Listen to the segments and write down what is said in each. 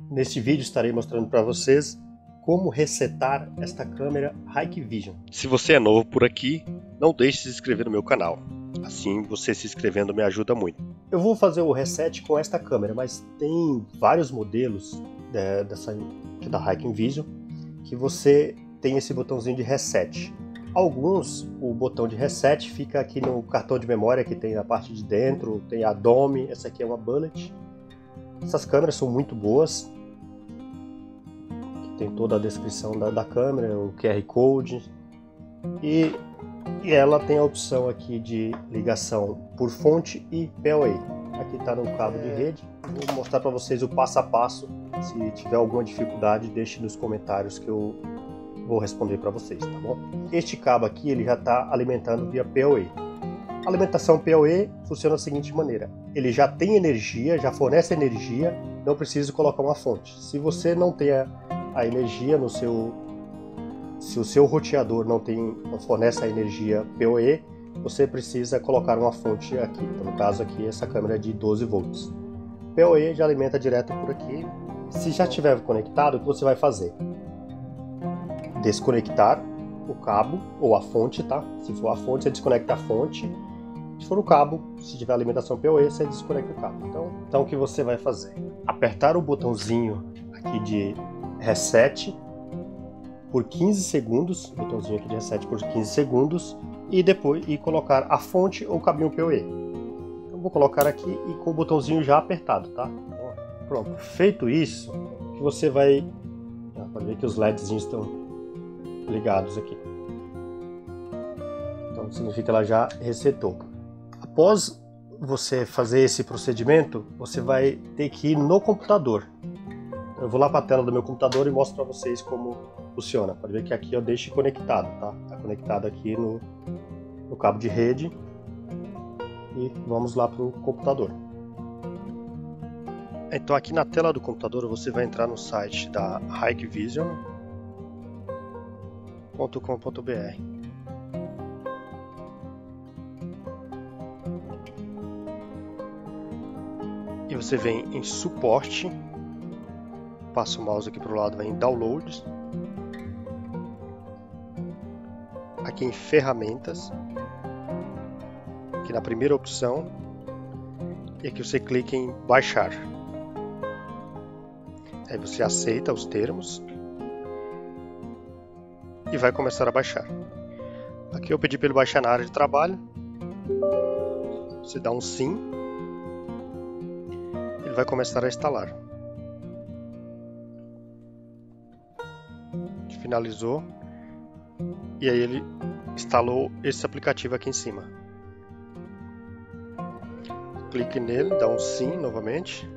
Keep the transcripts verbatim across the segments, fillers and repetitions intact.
Neste vídeo estarei mostrando para vocês como resetar esta câmera Hikvision. Se você é novo por aqui, não deixe de se inscrever no meu canal. Assim, você se inscrevendo me ajuda muito. Eu vou fazer o reset com esta câmera, mas tem vários modelos é, dessa aqui da Hikvision que você tem esse botãozinho de reset. Alguns, o botão de reset fica aqui no cartão de memória que tem na parte de dentro, tem a D O M, essa aqui é uma bullet. Essas câmeras são muito boas. Tem toda a descrição da, da câmera, o Q R Code. E, e ela tem a opção aqui de ligação por fonte e P O A. Aqui está no cabo de rede. Vou mostrar para vocês o passo a passo. Se tiver alguma dificuldade, deixe nos comentários que eu vou responder para vocês, tá bom? Este cabo aqui ele já está alimentando via P O A. A alimentação P O A funciona da seguinte maneira: ele já tem energia, já fornece energia, não precisa colocar uma fonte. Se você não tem a, a energia no seu, se o seu roteador não tem, não fornece a energia P O A, você precisa colocar uma fonte aqui. Então, no caso aqui, essa câmera é de doze volts. P O A já alimenta direto por aqui. Se já estiver conectado, o que você vai fazer? Desconectar o cabo ou a fonte, tá? Se for a fonte, você desconecta a fonte. Se for o cabo, se tiver alimentação P O A, você desconecta o cabo. Então, então o que você vai fazer? Apertar o botãozinho aqui de reset por quinze segundos, botãozinho aqui de reset por quinze segundos, e depois e colocar a fonte ou o cabinho P O A. Então, vou colocar aqui e com o botãozinho já apertado, tá? Pronto. Feito isso, que você vai, pode ver que os L E Ds estão ligados aqui. Então significa que ela já resetou. Após você fazer esse procedimento, você vai ter que ir no computador. Eu vou lá para a tela do meu computador e mostro para vocês como funciona. Pode ver que aqui eu deixo conectado, tá? Está conectado aqui no, no cabo de rede. E vamos lá para o computador. Então aqui na tela do computador você vai entrar no site da Hikvision ponto com ponto br. E você vem em suporte, passa o mouse aqui para o lado, vai em downloads, aqui em ferramentas, aqui na primeira opção, e aqui você clica em baixar. Aí você aceita os termos e vai começar a baixar. Aqui eu pedi para ele baixar na área de trabalho. Você dá um sim. Ele vai começar a instalar. Finalizou. E aí ele instalou esse aplicativo aqui em cima. Clique nele, dá um sim novamente.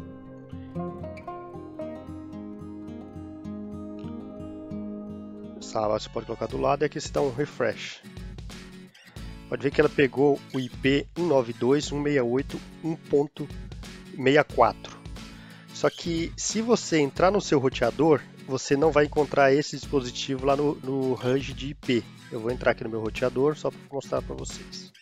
Você pode colocar do lado e aqui você dá um refresh. Pode ver que ela pegou o I P um nove dois ponto cento e sessenta e oito ponto um ponto sessenta e quatro. Só que se você entrar no seu roteador, você não vai encontrar esse dispositivo lá no, no range de I P. Eu vou entrar aqui no meu roteador só para mostrar para vocês.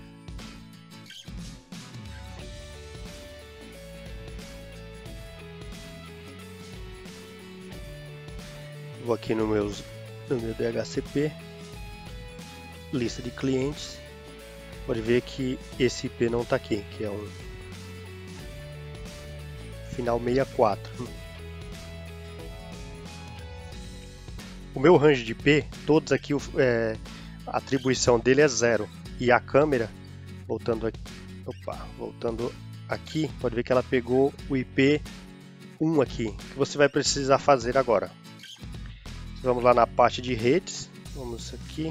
Vou aqui no meus no meu D H C P, lista de clientes, pode ver que esse I P não está aqui, que é um final sessenta e quatro. O meu range de I P, todos aqui, é, a atribuição dele é zero, e a câmera, voltando aqui, opa, voltando aqui, pode ver que ela pegou o I P um aqui, que você vai precisar fazer agora. Vamos lá na parte de redes, vamos aqui,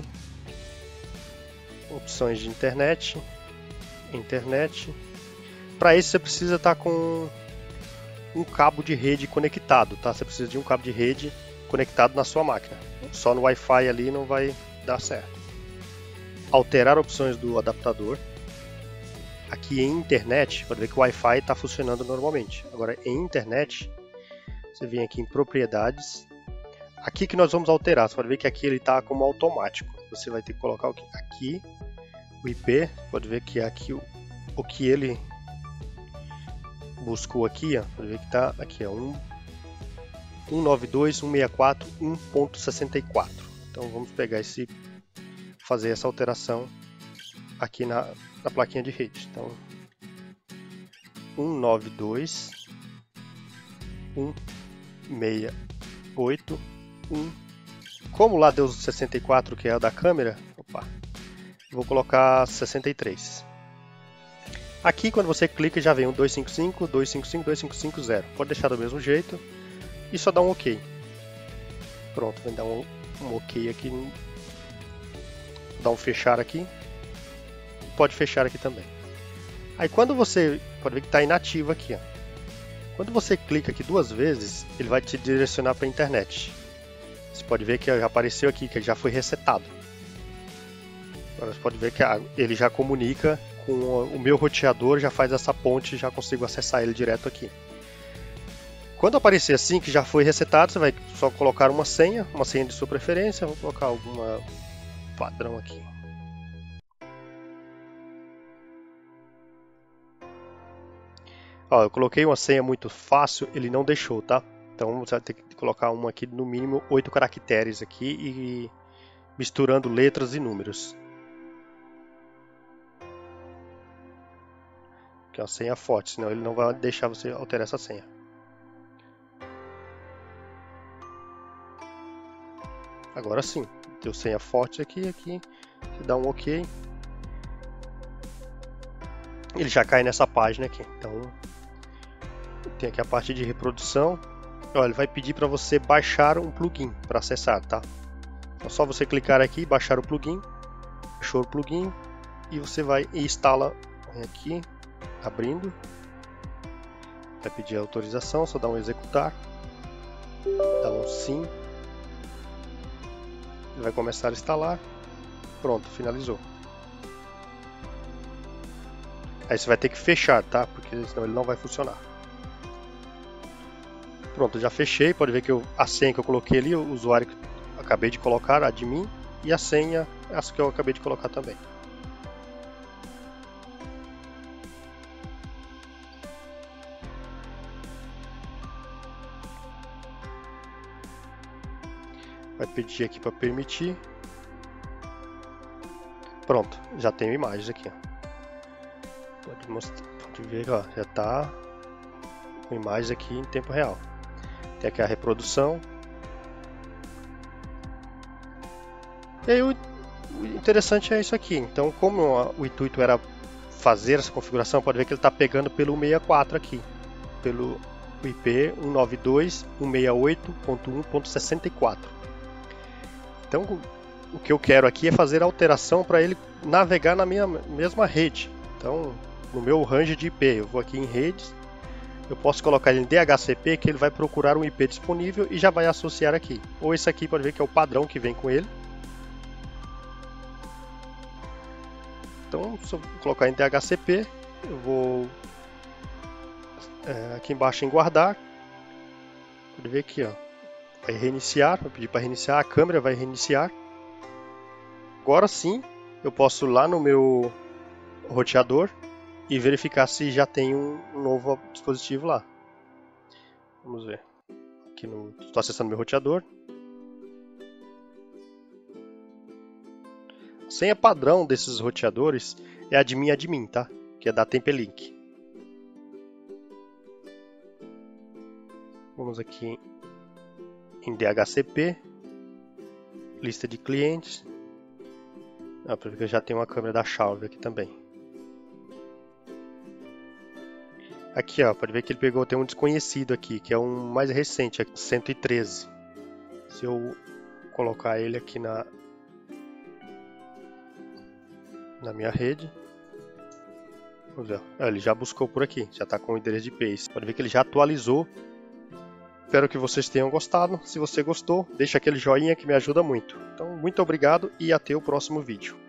opções de internet, internet. Para isso você precisa estar com um cabo de rede conectado, tá? Você precisa de um cabo de rede conectado na sua máquina. Só no Wi-Fi ali não vai dar certo. Alterar opções do adaptador. Aqui em internet, pode ver que o Wi-Fi está funcionando normalmente. Agora em internet, você vem aqui em propriedades. Aqui que nós vamos alterar, você pode ver que aqui ele está como automático. Você vai ter que colocar aqui o I P, pode ver que aqui o, o que ele buscou aqui, ó, pode ver que está aqui, ó, um um nove dois ponto um seis quatro ponto um ponto sessenta e quatro. Então vamos pegar esse, fazer essa alteração aqui na, na plaquinha de rede. Então um nove dois ponto um seis oito ponto um. Como lá deu sessenta e quatro, que é a da câmera, opa, vou colocar sessenta e três. Aqui quando você clica já vem um dois cinco cinco, dois cinco cinco, dois cinco cinco zero. Pode deixar do mesmo jeito e só dar um OK. Pronto, vai dar um, um OK aqui. Vou dar um fechar aqui. Pode fechar aqui também. Aí quando você, pode ver que está inativo aqui, ó. Quando você clica aqui duas vezes, ele vai te direcionar para a internet. Você pode ver que já apareceu aqui, que ele já foi resetado. Agora você pode ver que ele já comunica com o meu roteador, já faz essa ponte, já consigo acessar ele direto aqui. Quando aparecer assim, que já foi resetado, você vai só colocar uma senha, uma senha de sua preferência. Vou colocar alguma padrão aqui. Ó, eu coloquei uma senha muito fácil, ele não deixou, tá? Então você vai ter que colocar uma aqui, no mínimo oito caracteres aqui e misturando letras e números. Que é uma senha forte, senão ele não vai deixar você alterar essa senha. Agora sim, deu senha forte aqui, aqui, você dá um OK. Ele já cai nessa página aqui. Então tem aqui a parte de reprodução. Olha, ele vai pedir para você baixar um plugin para acessar, tá? É só você clicar aqui, baixar o plugin, baixou o plugin e você vai e instala aqui, abrindo. Vai pedir autorização, só dá um executar, dá um sim. Ele vai começar a instalar. Pronto, finalizou. Aí você vai ter que fechar, tá? Porque senão ele não vai funcionar. Pronto, já fechei. Pode ver que eu, a senha que eu coloquei ali, o usuário que eu acabei de colocar, admin, e a senha, essa que eu acabei de colocar também. Vai pedir aqui para permitir. Pronto, já tenho imagens aqui, ó. Pode mostrar, pode ver, ó, já está com imagens aqui em tempo real. Tem aqui a reprodução. E aí o, o interessante é isso aqui. Então, como a, o intuito era fazer essa configuração, pode ver que ele está pegando pelo cento e sessenta e quatro aqui, pelo I P um nove dois ponto um seis oito ponto um ponto sessenta e quatro. Então, o que eu quero aqui é fazer a alteração para ele navegar na minha mesma rede. Então, no meu range de I P, eu vou aqui em redes, eu posso colocar ele em D H C P, que ele vai procurar um I P disponível e já vai associar aqui. Ou esse aqui, pode ver que é o padrão que vem com ele. Então, se eu colocar em D H C P, eu vou é, aqui embaixo em guardar. Pode ver aqui, ó, vai reiniciar, vou pedir para reiniciar, a câmera vai reiniciar. Agora sim, eu posso ir lá no meu roteador e verificar se já tem um novo dispositivo lá. Vamos ver. Aqui no, estou acessando meu roteador. A senha padrão desses roteadores é admin admin, tá? Que é da Tempelink. Vamos aqui em D H C P, lista de clientes. Ah, porque eu já tenho uma câmera da Schaub aqui também. Aqui, ó, pode ver que ele pegou, tem um desconhecido aqui, que é um mais recente, cento e treze. Se eu colocar ele aqui na na minha rede, vamos ver, ó, ele já buscou por aqui, já está com o endereço de I P. Pode ver que ele já atualizou. Espero que vocês tenham gostado. Se você gostou, deixa aquele joinha que me ajuda muito. Então, muito obrigado e até o próximo vídeo.